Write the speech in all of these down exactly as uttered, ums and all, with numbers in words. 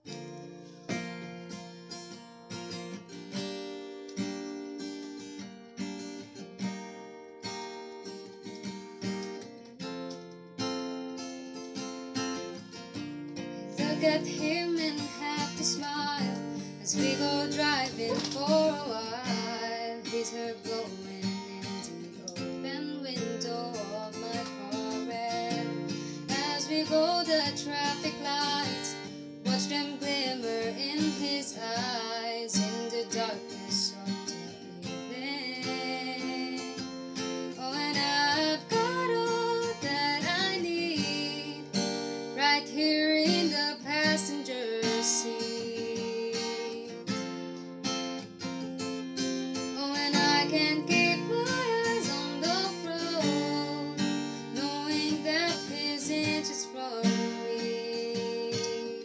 Look at him and have to smile as we go driving for a while. He's her blowing in the open window of my car, and as we go the traffic lights, watch them glimmer in his eyes in the darkness of the evening. Oh, and I've got all that I need right here in the passenger seat. Oh, and I can keep my eyes on the road, knowing that he's inches from me.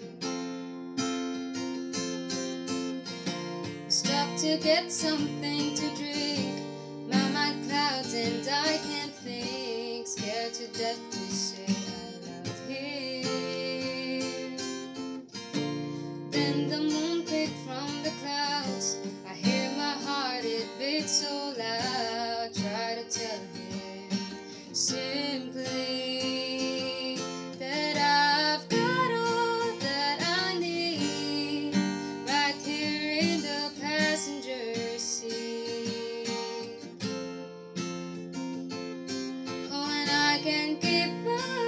Stop to get something to drink, my mind clouds and I can't think, scared to death to say I love him. Then the moon peeked from the clouds, I hear my heart, it beats so loud. Try to tell him simply that I've got all that I need right here in the passenger seat. Oh, and I can keep my